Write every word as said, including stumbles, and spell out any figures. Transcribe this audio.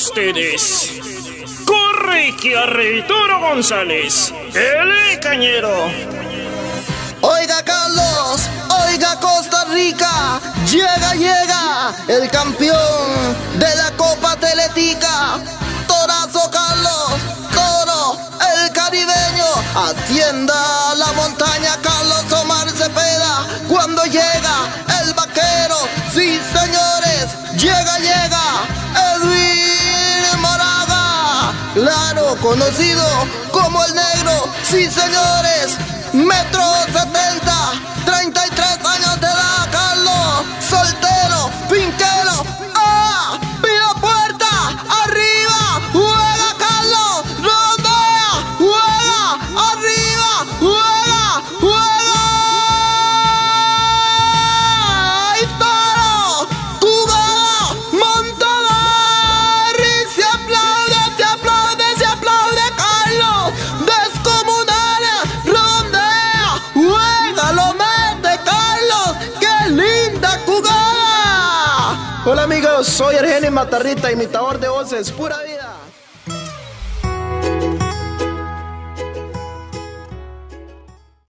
ustedes, Corrique Arturo González, el cañero. Oiga Carlos, oiga Costa Rica, llega, llega el campeón de la Copa Atlética. Torazo Carlos, toro, el caribeño, atienda la montaña Carlos Omar Cepeda. Cuando llega el vaquero, sí señores, llega, llega Edwin Moraga, claro, conocido como el negro, sí señores, metro setenta, treinta y tres años de edad, Carlos, soltero, finquero, ¡ah! ¡Pida puerta! ¡Arriba! ¡Juega, Carlos! ¡Rondea! ¡Juega! ¡Arriba! ¡Juega! ¡Juega! ¡Ay, toro! ¡Jugada! ¡Montador! Y se aplaude, se aplaude, se aplaude, Carlos. Descomunal, rondea, juega, lo mete, Carlos. ¡Qué linda jugada! Hola amigos, soy Argenis Matarrita, imitador de voces, pura vida.